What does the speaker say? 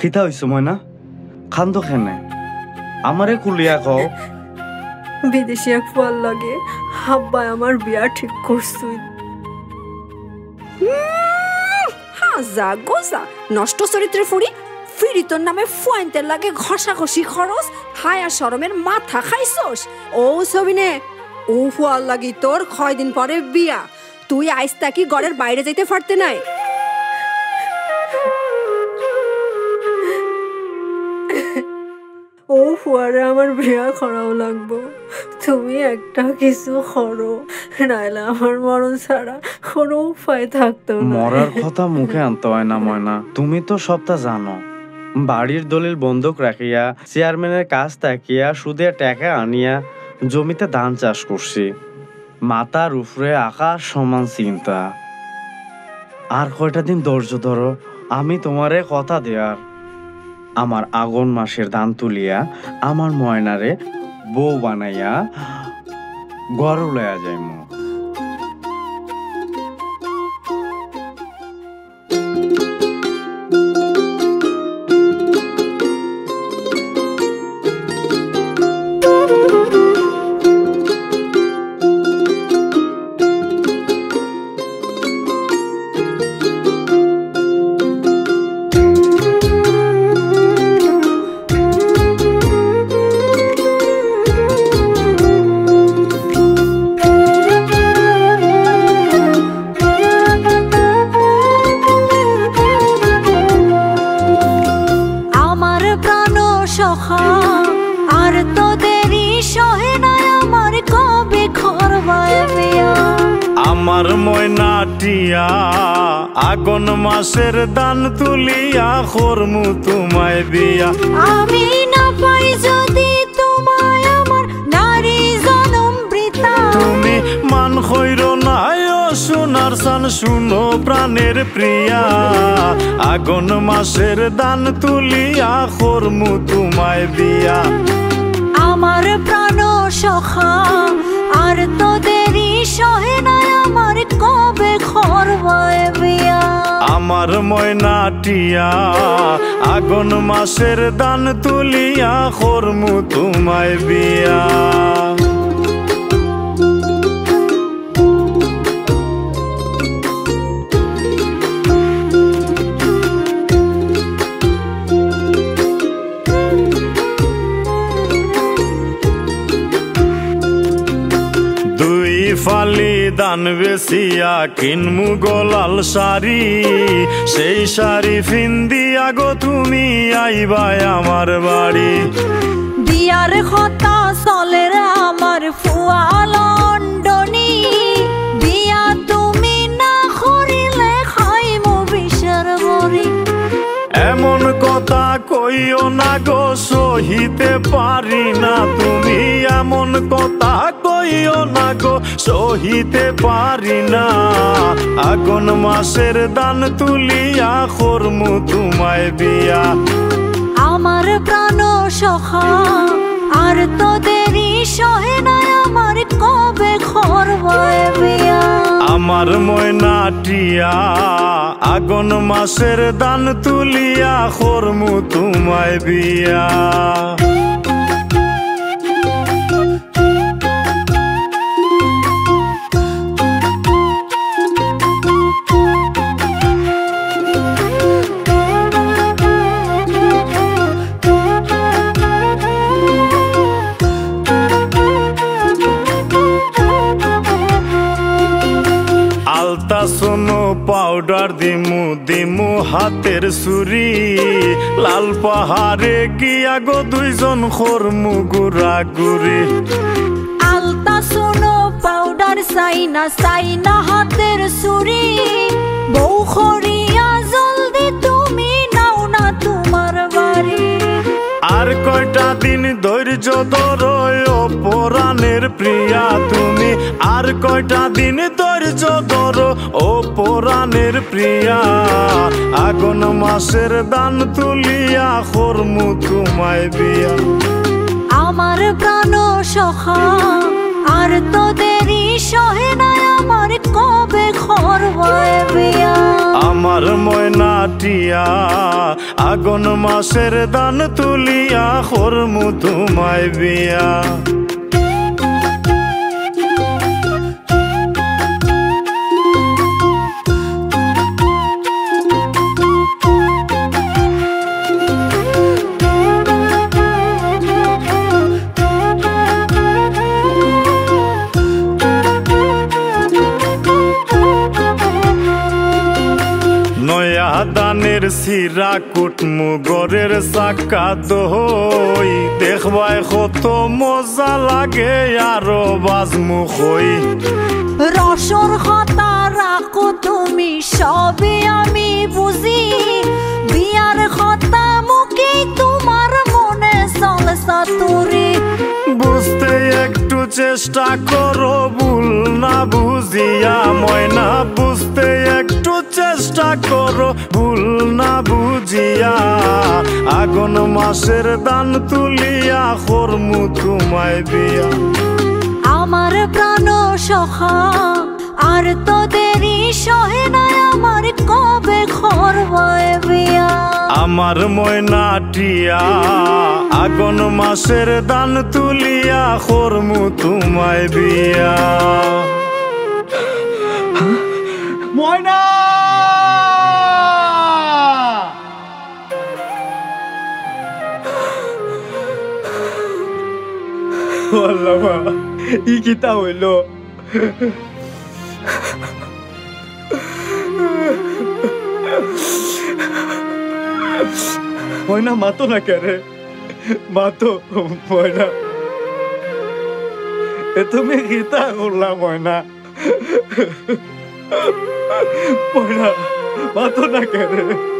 কিতা হইছে ময়না খান্দ খেনে আমারে কুলিয়া কও বিদেশি এক ফল লাগে হাব্বা আমার বিয়া ঠিক করছুই হাজা গোজা নষ্ট চরিত্রে ফুরি ফিরি তোর নামে ফুয়াইতে লাগে ঘষাঘষি খরচ হায়া শরমের মাথা খাইছস ও সবিনে ও ফুয়াল লাগি তোর 6 দিন পরে বিয়া তুই আইস তাকি ঘরের বাইরে যাইতে পারতে নাই ও ফুয়ারে আমার বিয়া করাও লাগবো তুমি একটা কিছু করো নাইলে আমার মরণ ছাড়া কোনো উপায় থাকতো না মরার কথা মুখে আনতে হয় না ময়না তুমি তো সবটা জানো বাড়ির দলিল বন্ধক রাখিয়া চেয়ারম্যানের কাজ তাকিয়া সুদে টাকা আনিয়া জমিতে ধান চাষ করছি মাথার উপরে আকাশ সমান চিন্তা আর কয়টা দিন ধৈর্য ধরো আমি তোমারে কথা দেয়ার আমার আগুন মাসের ধান তুলিয়া আমার ময়নারে বউ বানাইয়া ঘর লইয়া যাইমু আমার ময়নাটিয়া আগুন মাসের দান তুলিয়া করমু তোমায় বিয়া আমি না পাই যদি তোমায় আমার নারী জনম বৃতা তুমি মান হইর নাই ও সোনার সান শুনো প্রাণের প্রিয়া আগুন মাসের দান তুলিয়া করমু তোমায় বিয়া আমার প্রাণ সখা আর তো দেরি সহে না আমার কবে করবায় বিয়া আমার ময়নাটিয়া আগুন মাসের দান তুলিয়া করমু তোমায় বিয়া ফালি দান বেসিয়া কিনমু গোলাল শাড়ি সেই শাড়ি ফিন্দিয়া গো তুমি আইবাই আমার বাড়ি বিয়ার কথা চলে আমার ফুয়া লন্ডনী বিয়া তুমি না করিলে খাইমু বিষের বড়ি এমন কথা কইও না গো সহিতে পারি না তুমি এমন কথা কইও না গো সহিতে পারি না আগুন মাসের দান তুলিয়া করমু তোমায় বিয়া আমার প্রাণ সখা আর তো দেরি সহে না আমার কবে করবায় বিয়া আমার ময়নাটিয়া আগুন মাসের দান তুলিয়া করমু তোমায় বিয়া আলতা শোনো পাউডার দিমু দিমু হাতের সুরি লাল পাহাড়ে গিয়া গো দুইজন করমু গুড়া গুড়ি আলতা শোনো পাউডার চাইনা হাতের সুরি বউ খড়িয়া জলদি তুমি নাও না তোমার বাড়ি আর কয়টা দিন ধৈর্য ধরো পরাণের প্রিয়া তুমি আর কয়টা দিন ধৈর্য ধরো ও পরাণের প্রিয়া আগুন মাসের দান তুলিয়া করমু তোমায় বিয়া আমার প্রাণ সখা আর তো দেরি সহে না আমার কবে করবায় বিয়া আমার ময়নাটিয়া আগুন মাসের দান তুলিয়া করমু তোমায় বিয়া নয়া দানের সিরা কুটমু গরের চাকা দই দেখবাই কত মজা লাগে আরো বাজমু কই রসর কথা রাখো তুমি সবই আমি বুঝি বিয়ার কথা মুখে তোমার মনে চলসা তুরি বুঝতে একটু চেষ্টা করো ভুল না বুঝিয়া ময়না বুঝতে একটু চেষ্টা করো ভুল না বুঝিয়া আগুন মাসের দান তুলিয়া করমু তোমায় বিয়া আমার প্রাণ সখা আর তো দেরি সহে না আমার কবে করবায় বিয়া আমার ময়নাটিয়া আগুন মাসের দান তুলিয়া করমু তোমায় বিয়া ময়না আল্লাহ ই কিতা হইল ময়না মাতো না কেরে মাতো ময়না এ তুমি কিতা করলা ময়না ময়না মাতো না কেরে